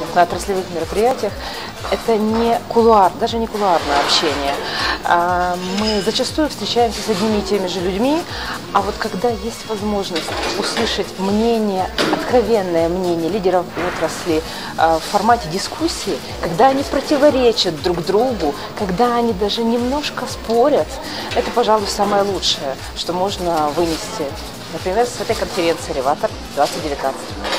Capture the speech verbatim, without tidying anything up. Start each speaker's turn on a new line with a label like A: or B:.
A: на отраслевых мероприятиях, это не кулуар, даже не кулуарное общение. Мы зачастую встречаемся с одними и теми же людьми, а вот когда есть возможность услышать мнение, откровенное мнение лидеров отрасли в формате дискуссии, когда они противоречат друг другу, когда они даже немножко спорят, это, пожалуй, самое лучшее, что можно вынести, например, с этой конференции «Элеватор двадцать девятнадцать».